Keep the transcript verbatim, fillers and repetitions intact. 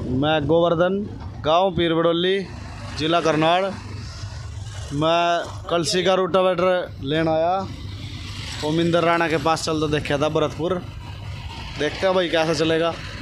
मैं गोवर्धन, गांव पीर बड़ोली, जिला करनाल। मैं कलसी का रोटावेटर लेने आया, ओमिंदर राणा के पास चलता देखा था भरतपुर। देखते हैं भाई कैसा चलेगा।